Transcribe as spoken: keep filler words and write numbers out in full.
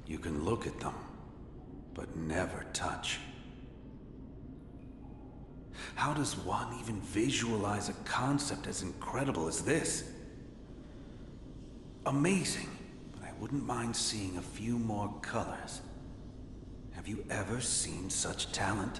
You can look at them, but never touch. How does one even visualize a concept as incredible as this? Amazing, but I wouldn't mind seeing a few more colors. Have you ever seen such talent?